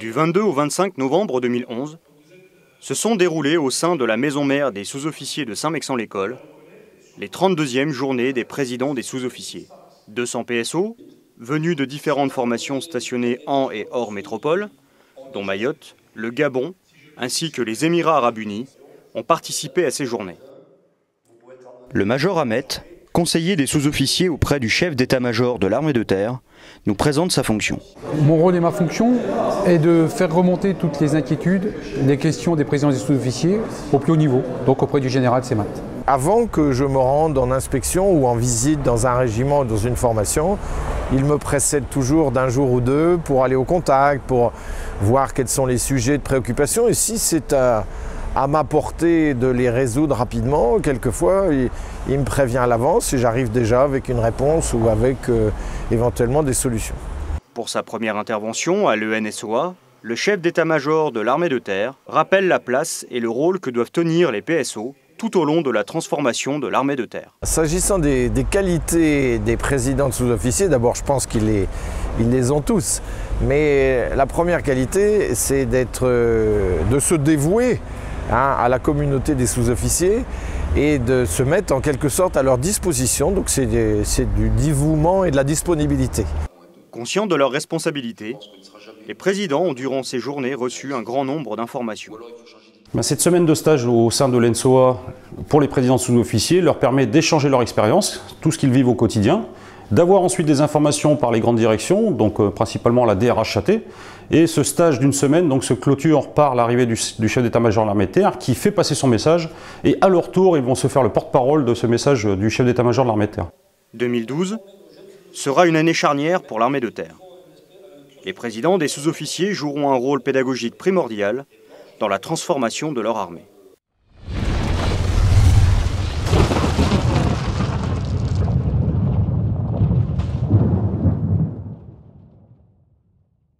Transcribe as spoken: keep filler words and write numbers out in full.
Du vingt-deux au vingt-cinq novembre deux mille onze, se sont déroulées au sein de la maison mère des sous-officiers de Saint-Mexant-l'École les trente-deuxièmes journées des présidents des sous-officiers. deux cents P S O, venus de différentes formations stationnées en et hors métropole, dont Mayotte, le Gabon, ainsi que les Émirats arabes unis, ont participé à ces journées. Le major Ahmet, conseiller des sous-officiers auprès du chef d'état-major de l'armée de terre, nous présente sa fonction. Mon rôle et ma fonction est de faire remonter toutes les inquiétudes, les questions des présidents des sous-officiers au plus haut niveau, donc auprès du général Semat. Avant que je me rende en inspection ou en visite dans un régiment ou dans une formation, il me précède toujours d'un jour ou deux pour aller au contact, pour voir quels sont les sujets de préoccupation. Et si c'est à, à ma portée de les résoudre rapidement, quelquefois il, il me prévient à l'avance et j'arrive déjà avec une réponse ou avec euh, éventuellement des solutions. Pour sa première intervention à l'E N S O A, le chef d'état-major de l'armée de terre rappelle la place et le rôle que doivent tenir les P S O tout au long de la transformation de l'armée de terre. S'agissant des, des qualités des présidents de sous-officiers, d'abord je pense qu'ils les, ils les ont tous. Mais la première qualité, c'est d'être, de se dévouer hein, à la communauté des sous-officiers et de se mettre en quelque sorte à leur disposition. Donc c'est du dévouement et de la disponibilité. Conscients de leurs responsabilités, les présidents ont durant ces journées reçu un grand nombre d'informations. Cette semaine de stage au sein de l'E N S O A pour les présidents sous-officiers leur permet d'échanger leur expérience, tout ce qu'ils vivent au quotidien, d'avoir ensuite des informations par les grandes directions, donc euh, principalement la D R H A T, et ce stage d'une semaine donc, se clôture par l'arrivée du, du chef d'état-major de l'armée de terre qui fait passer son message, et à leur tour ils vont se faire le porte-parole de ce message du chef d'état-major de l'armée de terre. deux mille douze sera une année charnière pour l'armée de terre. Les présidents des sous-officiers joueront un rôle pédagogique primordial dans la transformation de leur armée.